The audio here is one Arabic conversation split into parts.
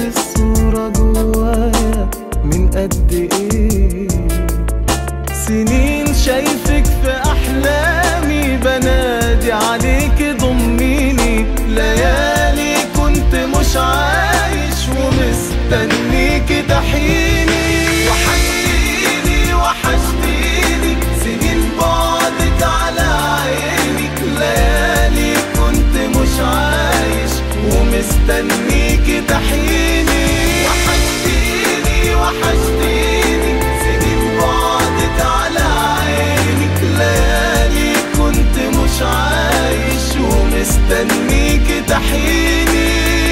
الصورة جوايا من قد ايه سنين شايفك في احلامي، بنادي عليك ضميني. ليالي كنت مش عايش ومستنيك تحيني. وحشتيني وحشتيني سنين بعدك على عيني. ليالي كنت مش عايش ومستنيك تحيني. وحشتيني وحشتيني سنين بعدك على عيني. ليالي كنت مش عايش ومستنيك تحيني.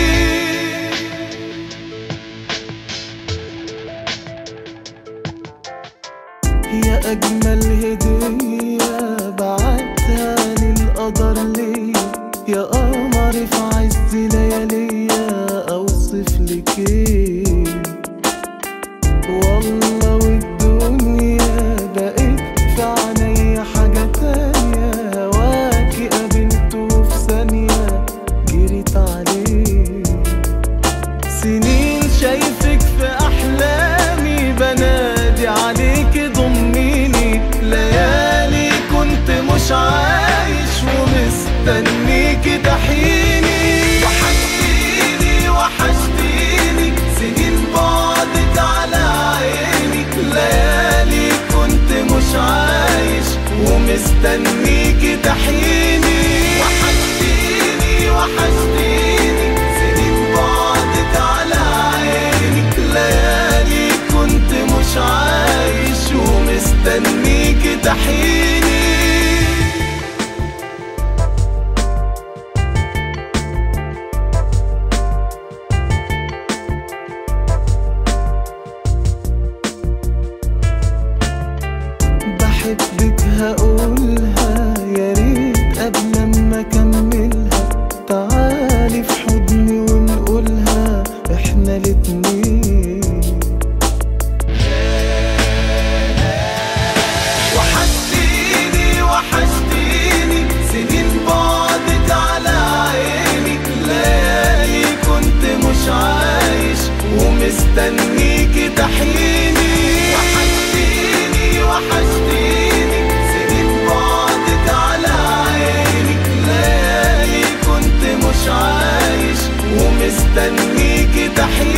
يا أجمل هدية بعتها للقدر ليا، يا قمر في عز لياليا أوصفلك ايه. والله والدنيا بقيت في عينيا حاجة تانية، هواكي قابلته في ثانية جريت عليه. سنين شايفك في أحلامي، بنادي عليك ضميني. ليالي كنت مش عايش ومستنيك تحيني. وحشتيني وحشتيني سنين بعدك على عيني. ليالي كنت مش عايش ومستنيك تحيني. وحشتيني وحشتيني سنين بعدك على عيني. ليالي كنت مش عايش ومستنيك تحيني. بحبك هقولها يا ريت قبل ما اكملها. تعالي في حضني ونقولها احنا الاتنين. وحشتيني وحشتيني سنين بعدك على عيني. ليالي كنت مش عايش ومستنيك تحيني. وحشتيني وحشتيني سنين بعدك على عيني. ليالي كنت مش عايش ومستنيك تحيني.